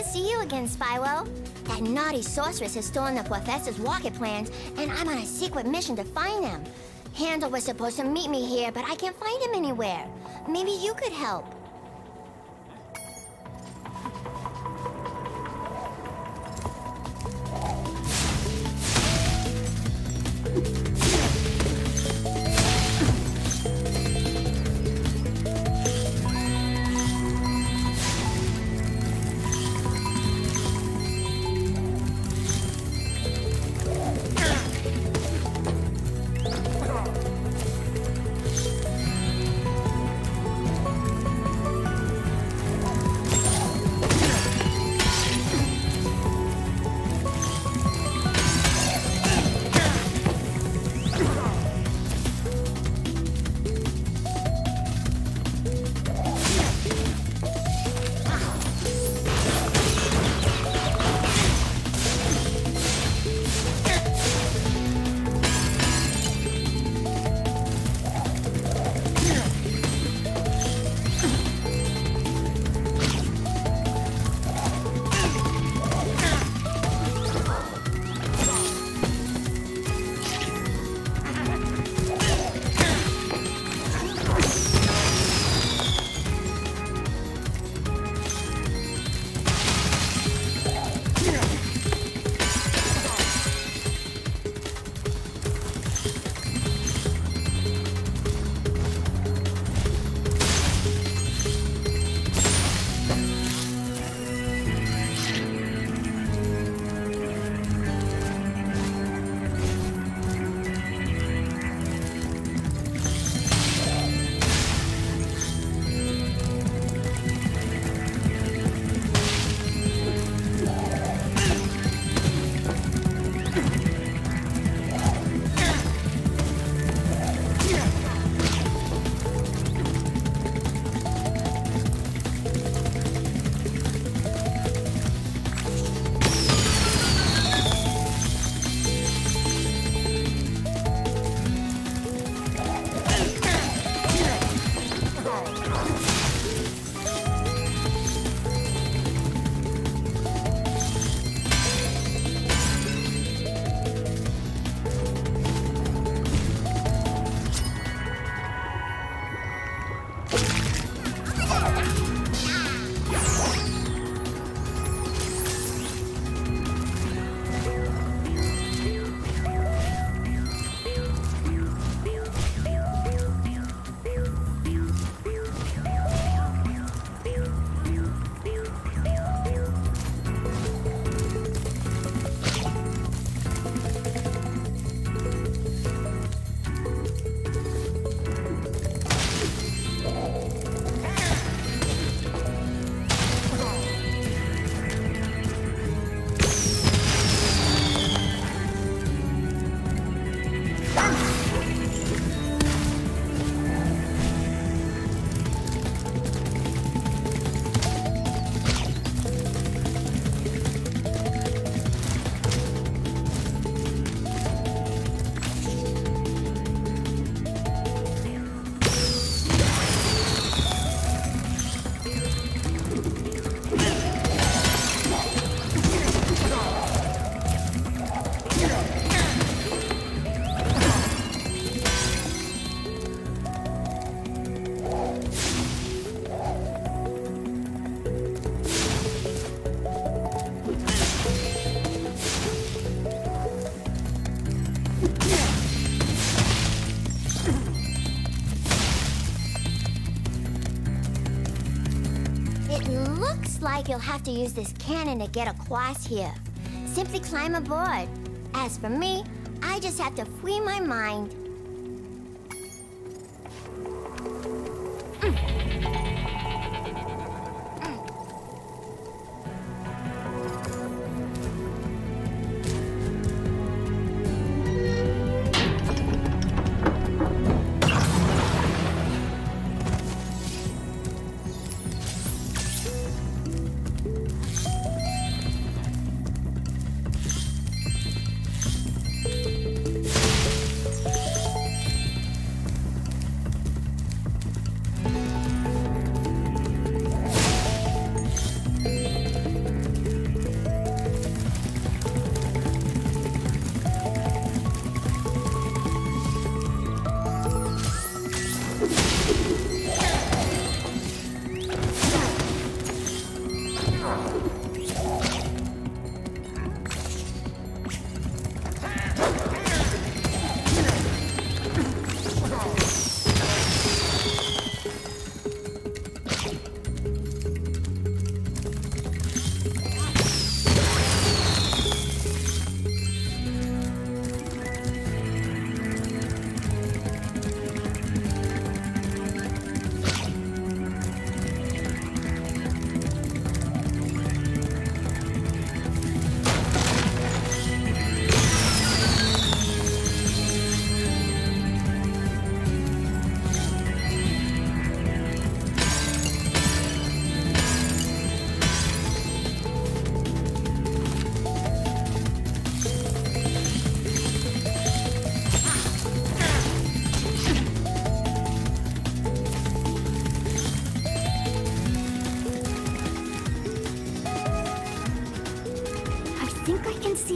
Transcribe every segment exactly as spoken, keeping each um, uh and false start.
see you again, Spyro. That naughty sorceress has stolen the professor's rocket plans, and I'm on a secret mission to find them. Handel was supposed to meet me here, but I can't find him anywhere. Maybe you could help. Like you'll have to use this cannon to get across here. Simply climb aboard. As for me, I just have to free my mind.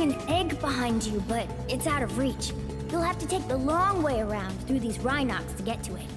an egg behind you, but it's out of reach. You'll have to take the long way around through these Rhynocs to get to it.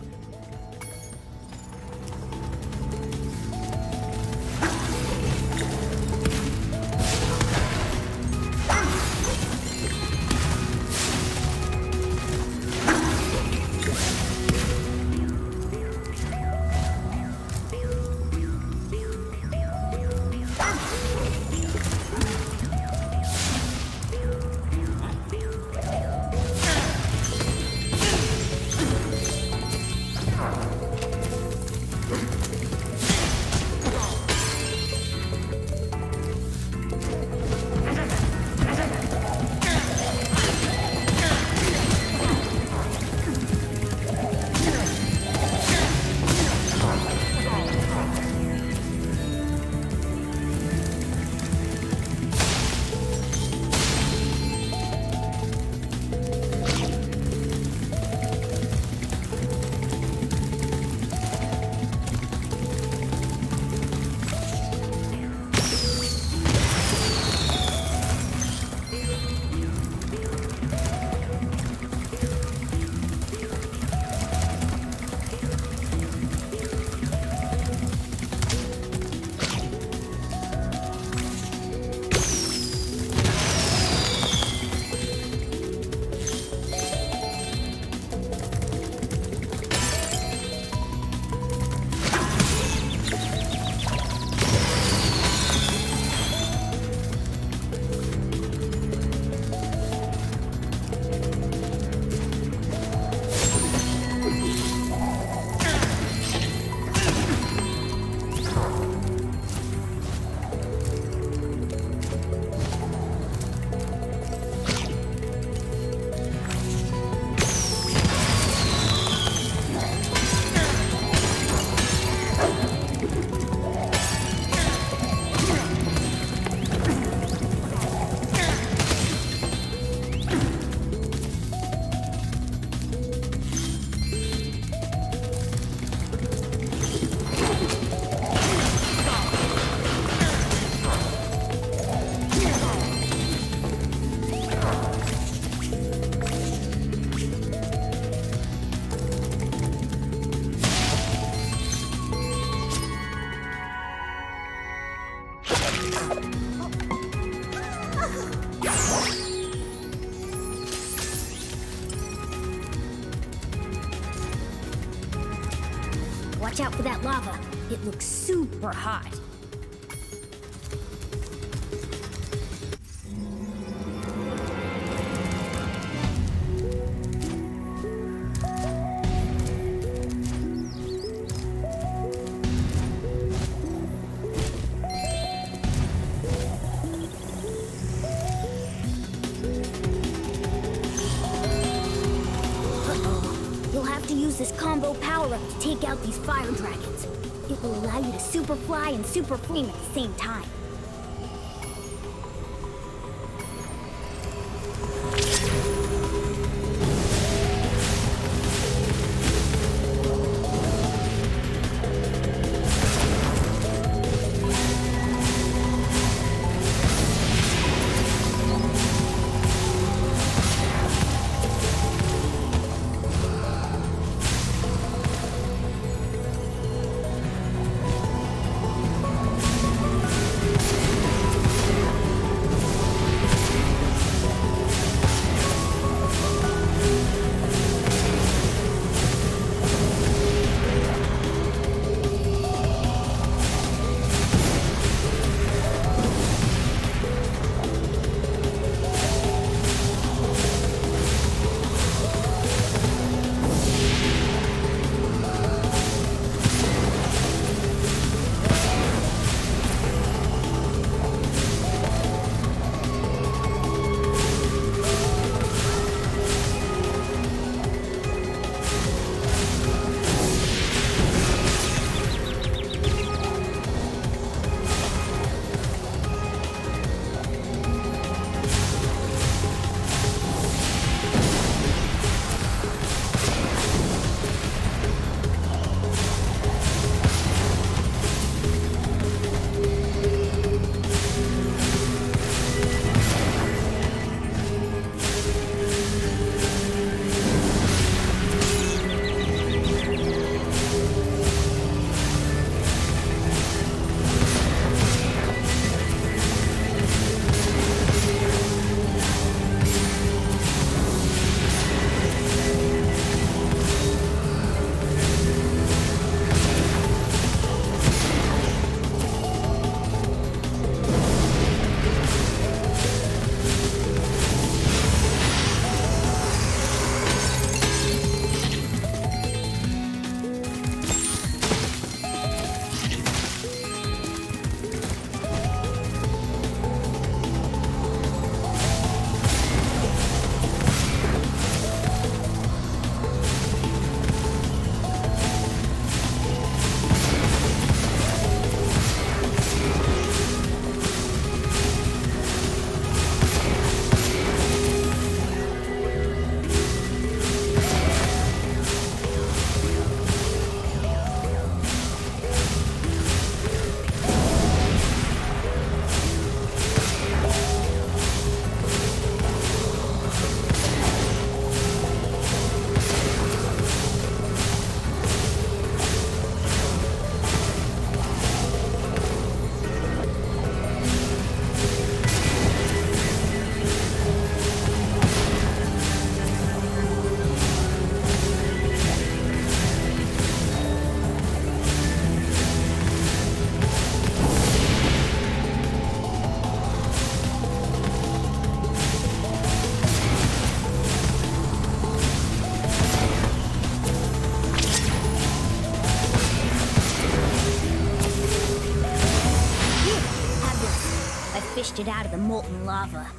Watch out for that lava. It looks super hot. This combo power-up to take out these fire dragons. It will allow you to super fly and super flame at the same time. fished it out of the molten lava.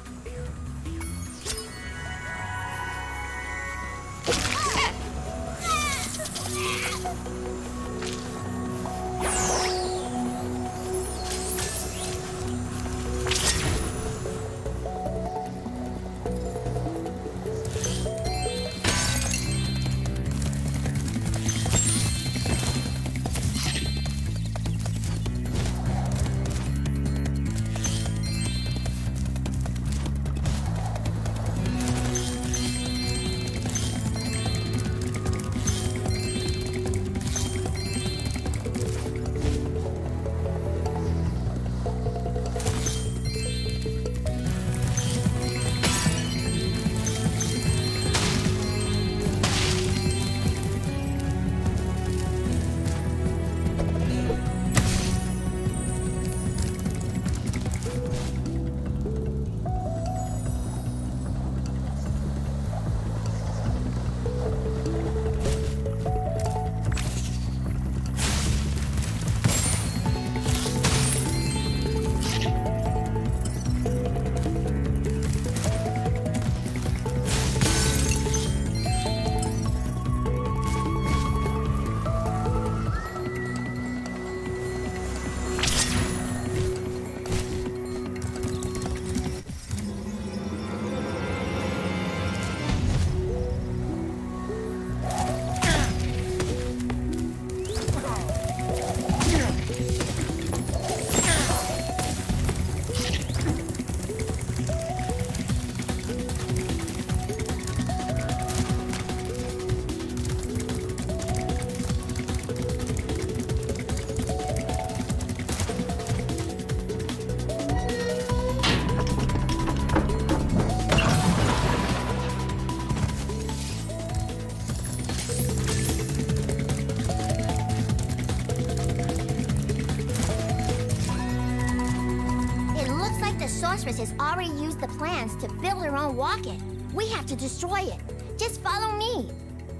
Has already used the plans to build her own rocket. We have to destroy it. Just follow me.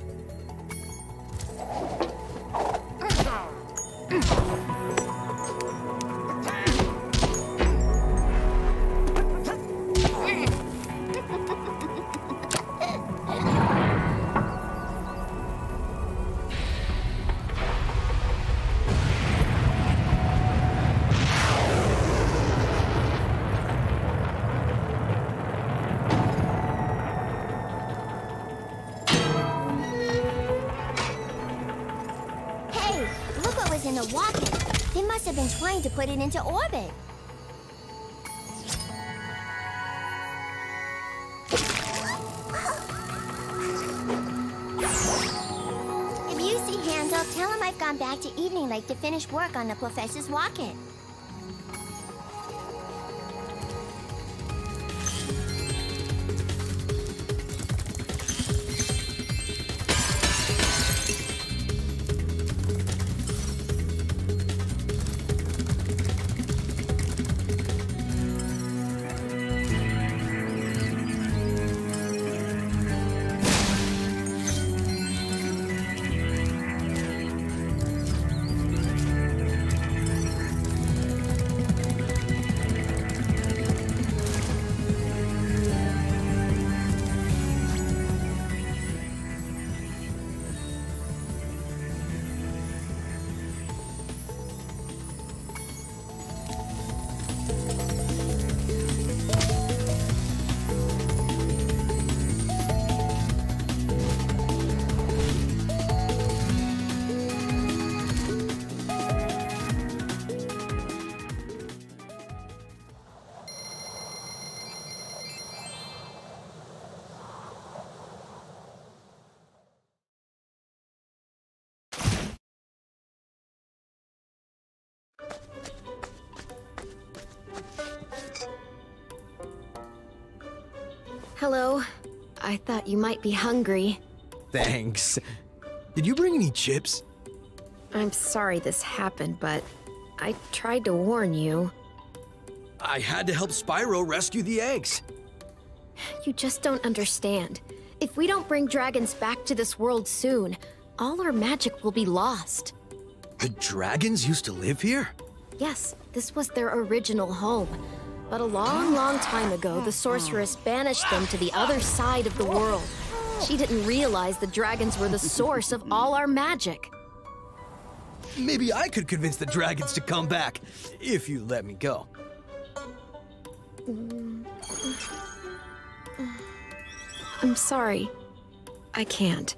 In a rocket. They must have been trying to put it into orbit. If you see Handel, tell him I've gone back to Evening Lake to finish work on the professor's rocket. Hello. I thought you might be hungry. Thanks. Did you bring any chips? I'm sorry this happened, but I tried to warn you. I had to help Spyro rescue the eggs. You just don't understand. If we don't bring dragons back to this world soon, all our magic will be lost. The dragons used to live here? Yes, this was their original home. But a long, long time ago, the sorceress banished them to the other side of the world. She didn't realize the dragons were the source of all our magic. Maybe I could convince the dragons to come back, if you let me go. I'm sorry. I can't.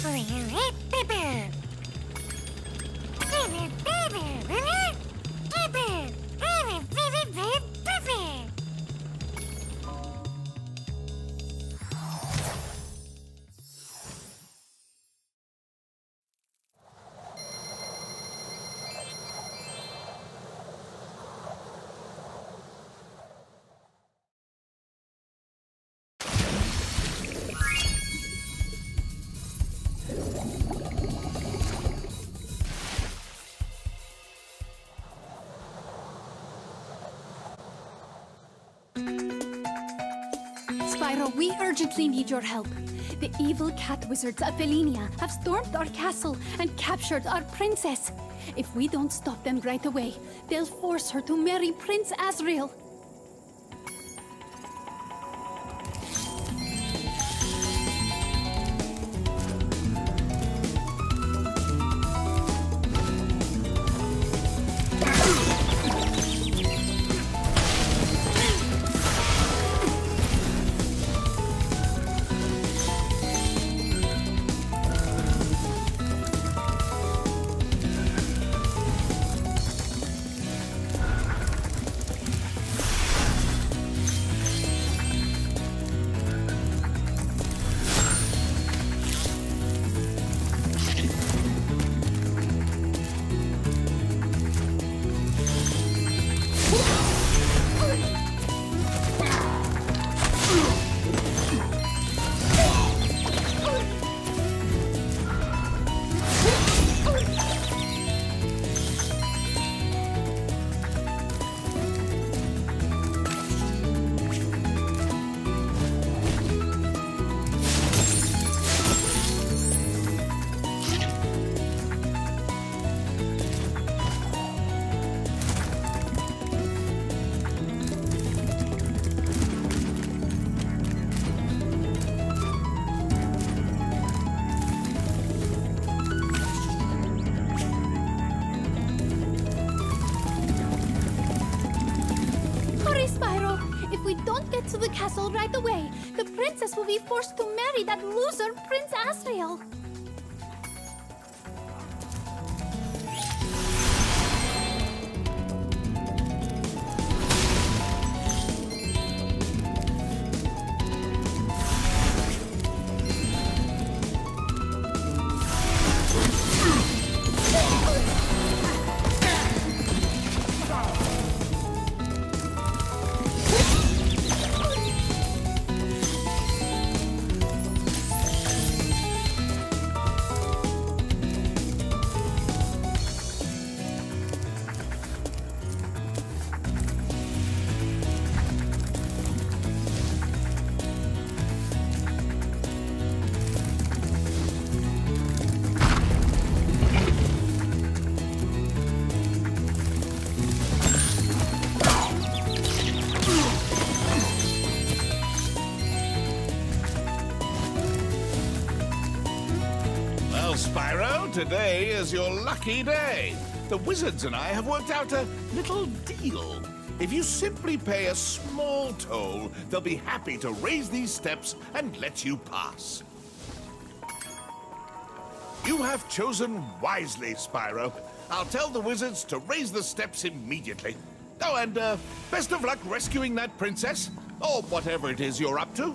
Spyro, we urgently need your help. The evil cat wizards of Velinia have stormed our castle and captured our princess. If we don't stop them right away, they'll force her to marry Prince Azrael. To the castle right away. The princess will be forced to marry that loser, Prince Azrael. Spyro, today is your lucky day. The wizards and I have worked out a little deal. If you simply pay a small toll, they'll be happy to raise these steps and let you pass. You have chosen wisely, Spyro. I'll tell the wizards to raise the steps immediately. Oh, and uh, best of luck rescuing that princess, or whatever it is you're up to.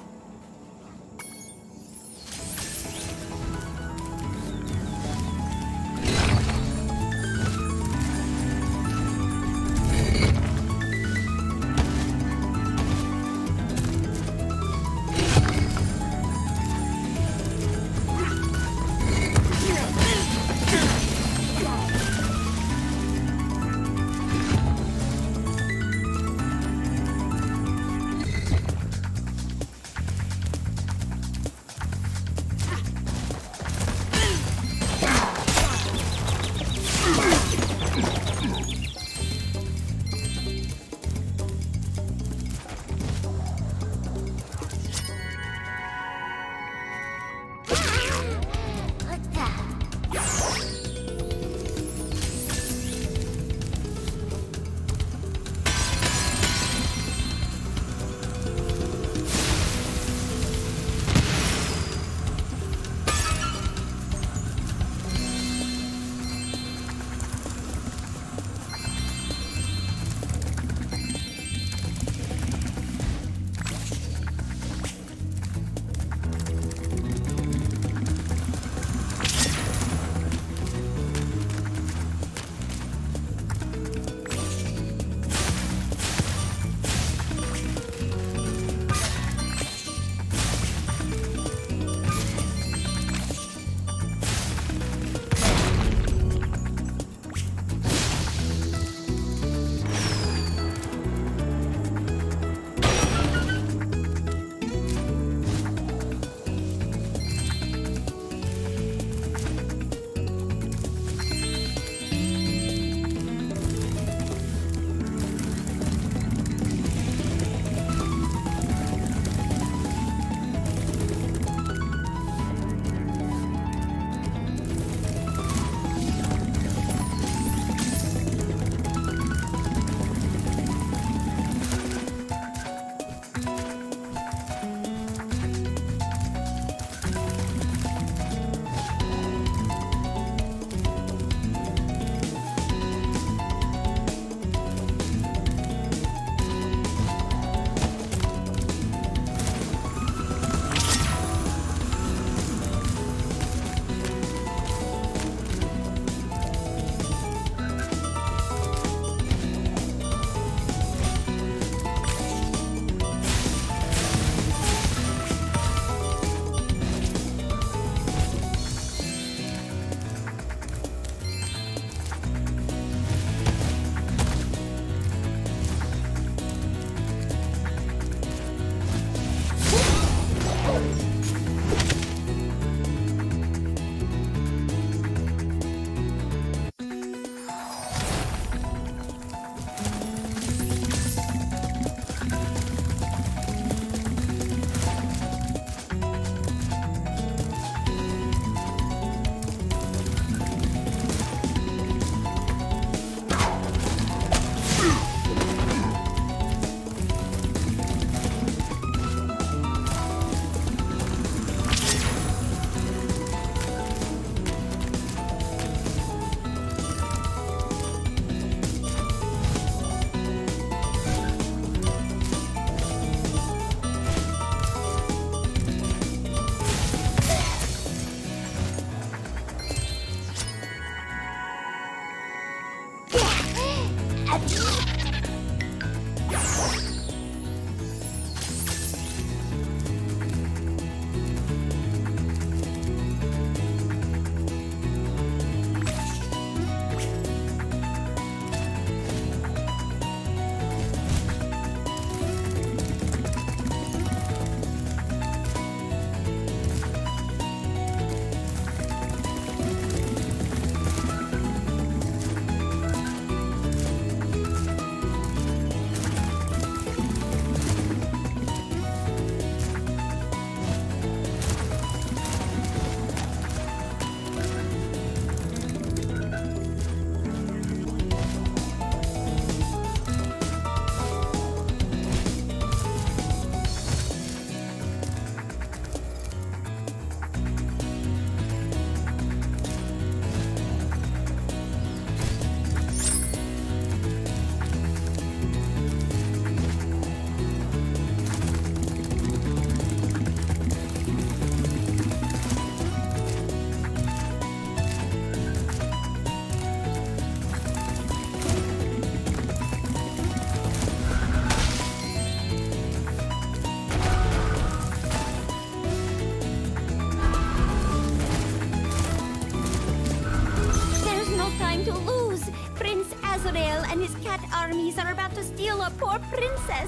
cat armies are about to steal a poor princess.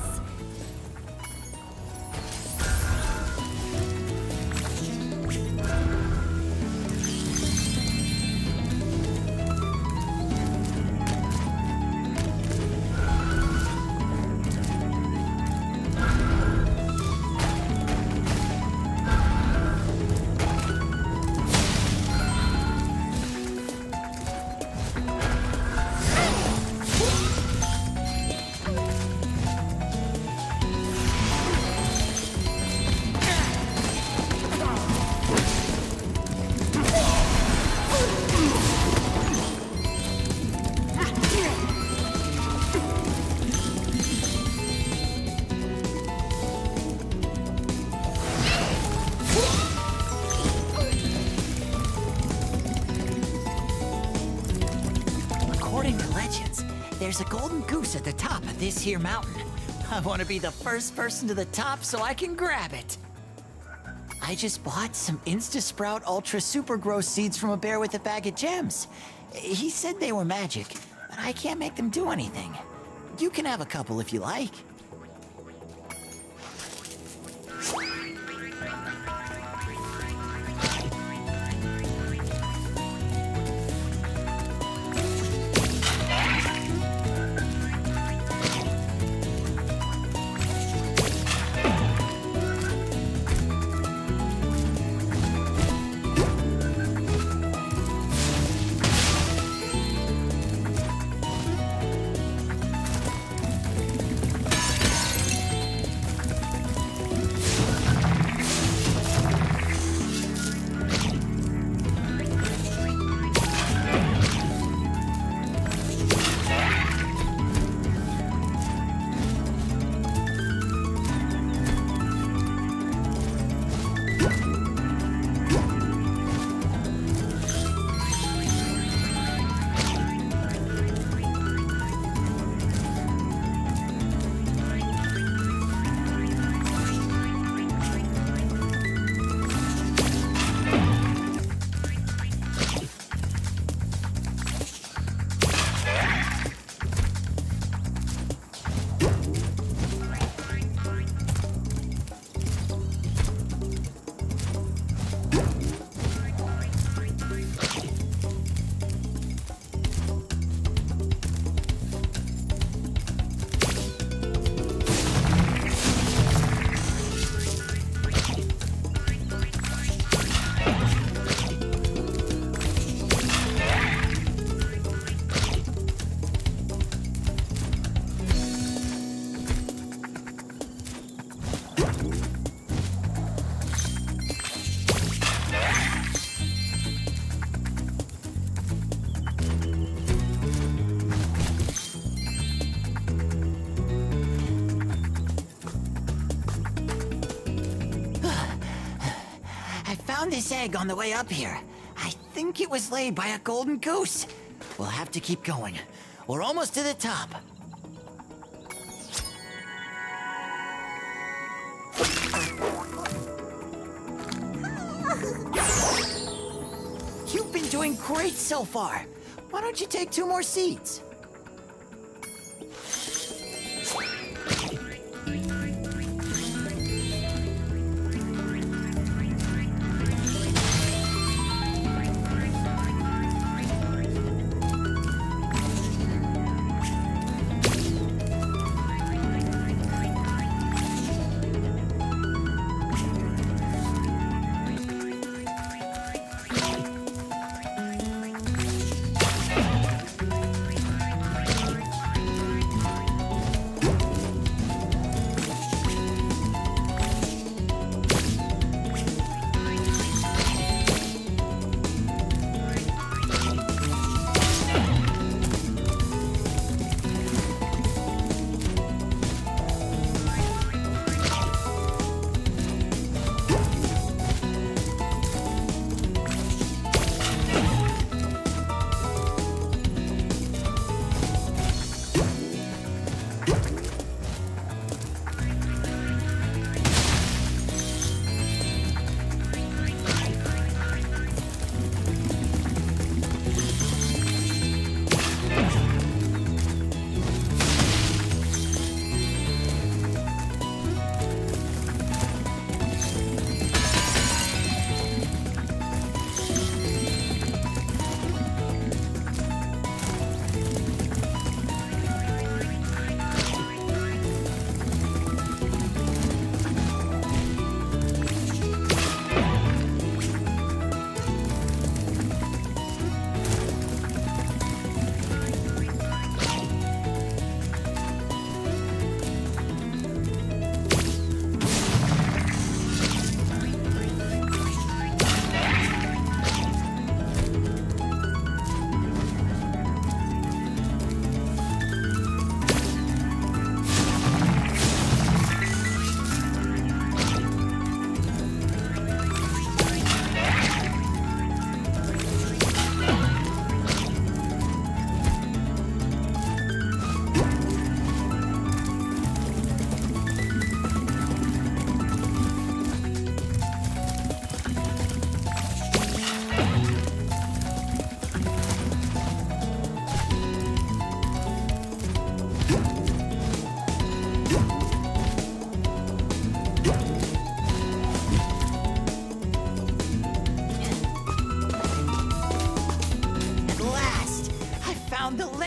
There's a golden goose at the top of this here mountain. I want to be the first person to the top so I can grab it. I just bought some Insta-Sprout Ultra Super Grow seeds from a bear with a bag of gems. He said they were magic, but I can't make them do anything. You can have a couple if you like. This egg on the way up here. I think it was laid by a golden goose. We'll have to keep going. We're almost to the top. You've been doing great so far. Why don't you take two more seeds?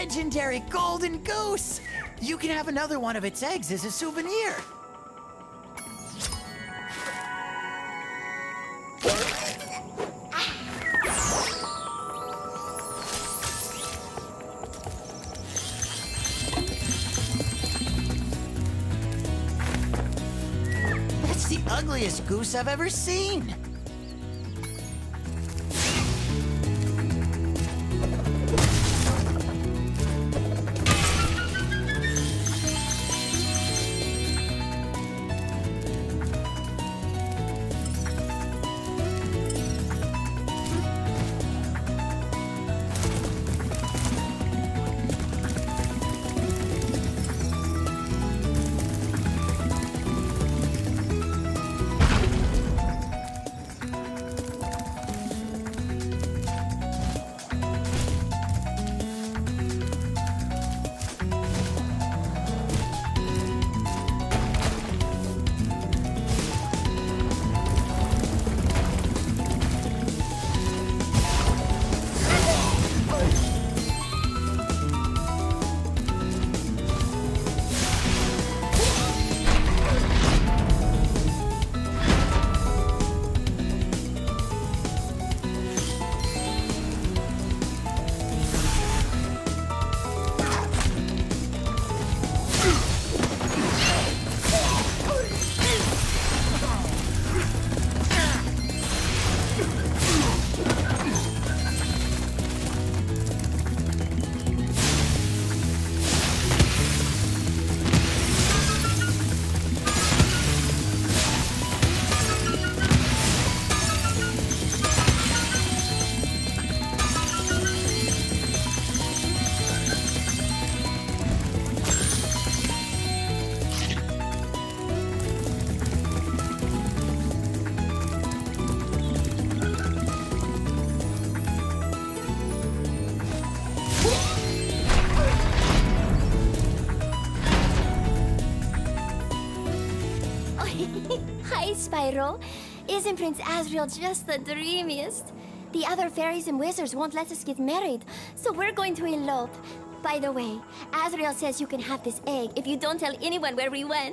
legendary golden goose! You can have another one of its eggs as a souvenir. That's the ugliest goose I've ever seen. Hi, Spyro. Isn't Prince Azrael just the dreamiest? The other fairies and wizards won't let us get married, so we're going to elope. By the way, Azrael says you can have this egg if you don't tell anyone where we went.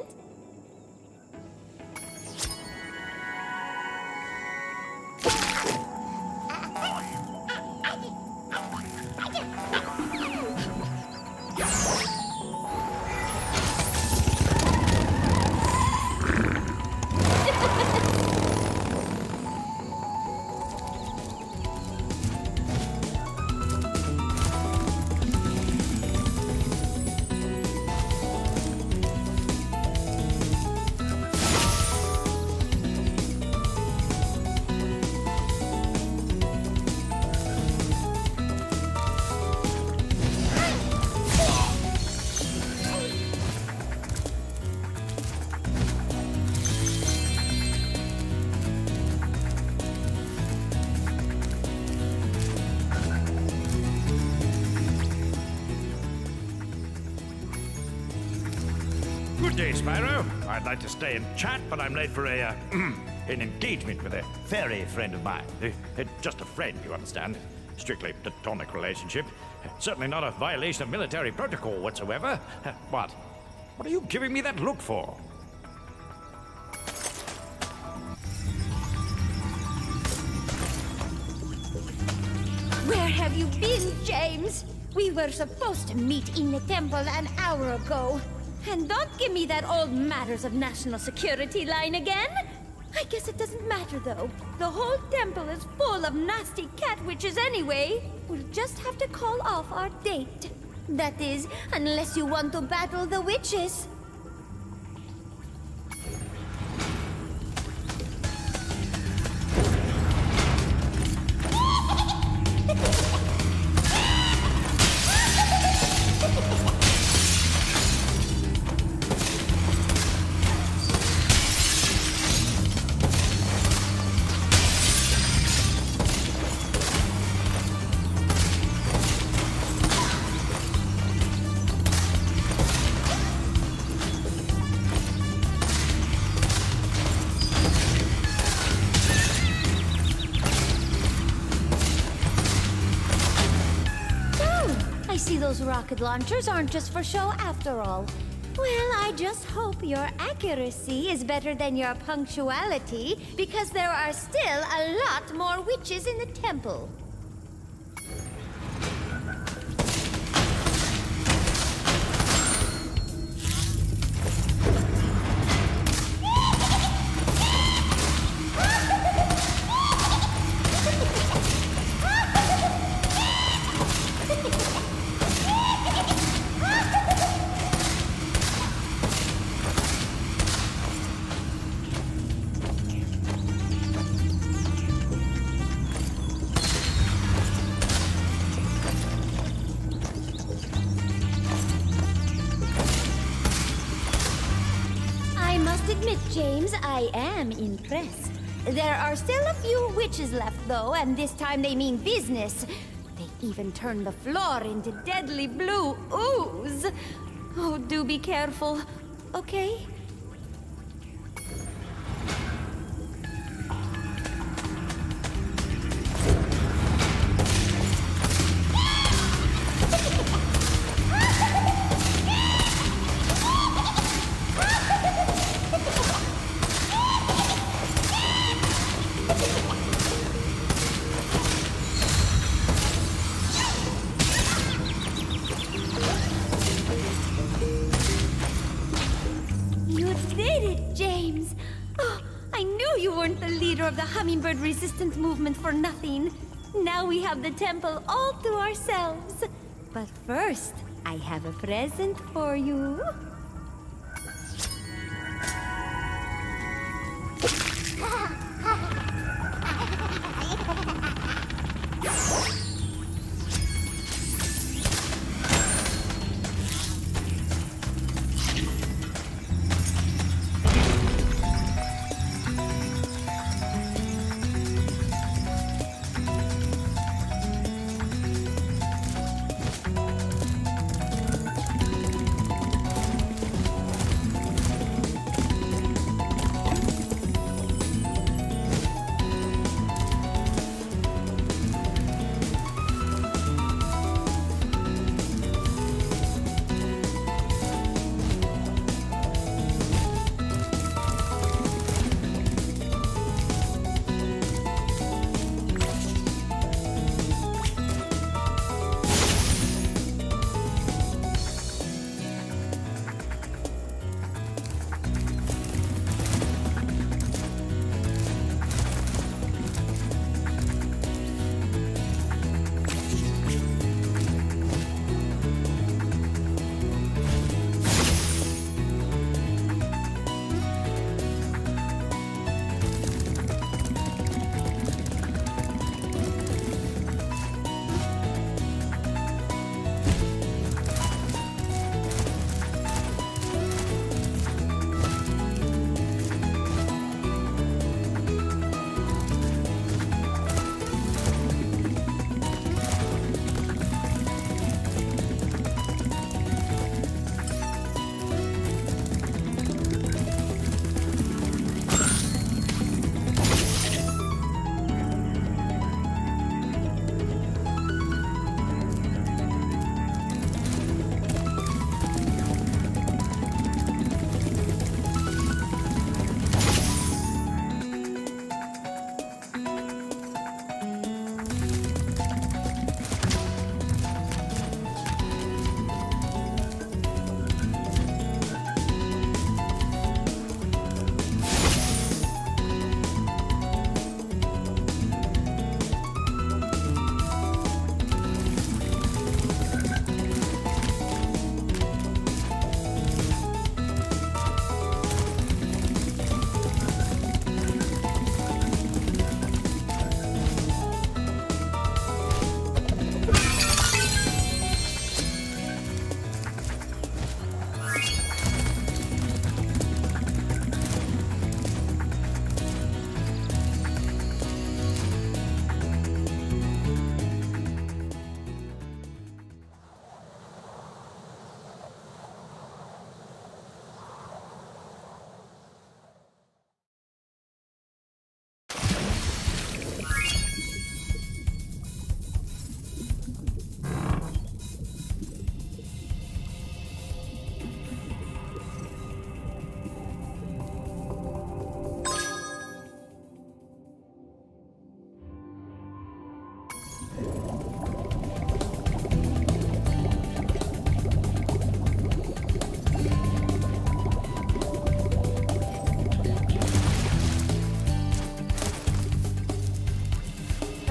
Good day, Spyro. I'd like to stay and chat, but I'm late for a, uh, an engagement with a fairy friend of mine. Uh, uh, just a friend, you understand. Strictly platonic relationship. Uh, certainly not a violation of military protocol whatsoever. Uh, what? What are you giving me that look for? Where have you been, James? We were supposed to meet in the temple an hour ago. And don't give me that old matters of national security line again. I guess it doesn't matter, though. The whole temple is full of nasty cat witches anyway. We'll just have to call off our date. That is, unless you want to battle the witches. I see those rocket launchers aren't just for show after all. Well, I just hope your accuracy is better than your punctuality, because there are still a lot more witches in the temple. Admit, James, I am impressed. There are still a few witches left, though, and this time they mean business. They even turn the floor into deadly blue ooze. Oh, do be careful, okay? Of the hummingbird resistance movement for nothing. Now we have the temple all to ourselves. But first, I have a present for you.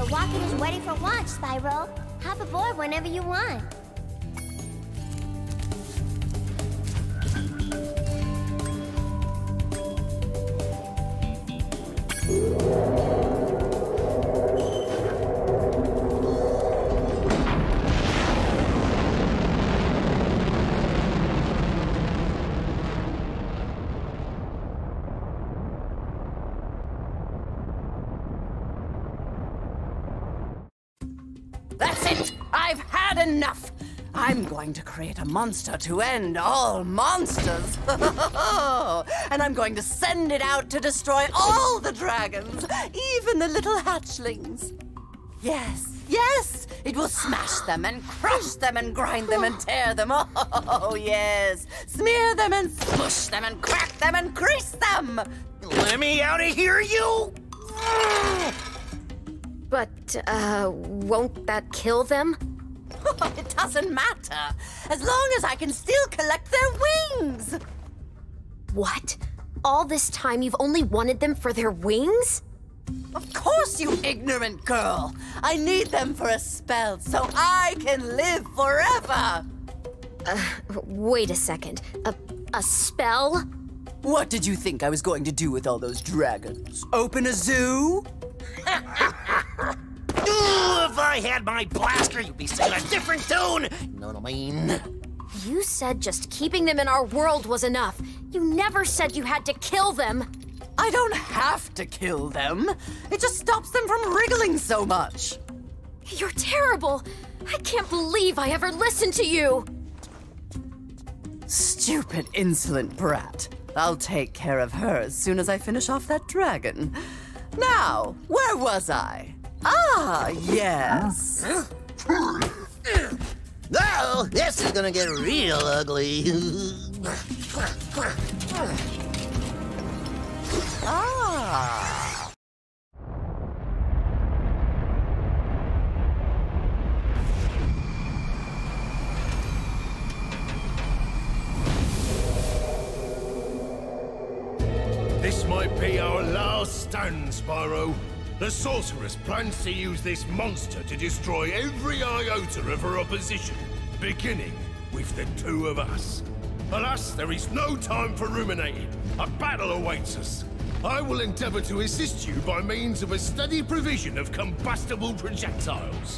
The rocket is ready for launch, Spyro. Hop aboard whenever you want. That's it! I've had enough! I'm going to create a monster to end all monsters! And I'm going to send it out to destroy all the dragons, even the little hatchlings. Yes, yes! It will smash them and crush them and grind them and tear them. Oh, yes! Smear them and smush them and crack them and crease them! Let me out of here, you! But, uh, won't that kill them? It doesn't matter, as long as I can still collect their wings! What? All this time you've only wanted them for their wings? Of course, you ignorant girl! I need them for a spell so I can live forever! Uh, wait a second. A, a spell? What did you think I was going to do with all those dragons? Open a zoo? Ooh, if I had my blaster, you'd be singing a different tune! You know what I mean? You said just keeping them in our world was enough. You never said you had to kill them. I don't have to kill them. It just stops them from wriggling so much. You're terrible. I can't believe I ever listened to you. Stupid, insolent brat. I'll take care of her as soon as I finish off that dragon. Now, where was I? Ah, yes. Oh, this is gonna get real ugly. Ah. This might be our last stand, Spyro. The sorceress plans to use this monster to destroy every iota of her opposition, beginning with the two of us. Alas, there is no time for ruminating. A battle awaits us. I will endeavor to assist you by means of a steady provision of combustible projectiles.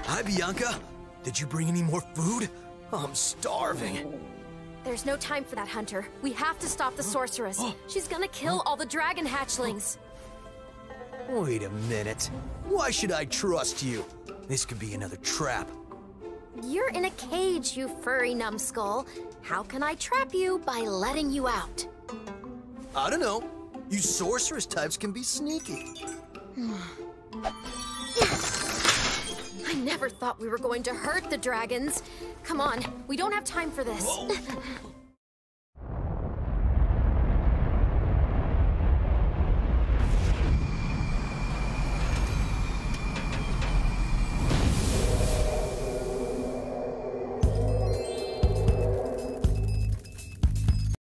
Hi, Bianca. Did you bring any more food? I'm starving. There's no time for that, Hunter. We have to stop the sorceress. She's gonna kill all the dragon hatchlings. Wait a minute. Why should I trust you? This could be another trap. You're in a cage, you furry numbskull. How can I trap you by letting you out? I don't know. You sorceress types can be sneaky. I never thought we were going to hurt the dragons. Come on, we don't have time for this.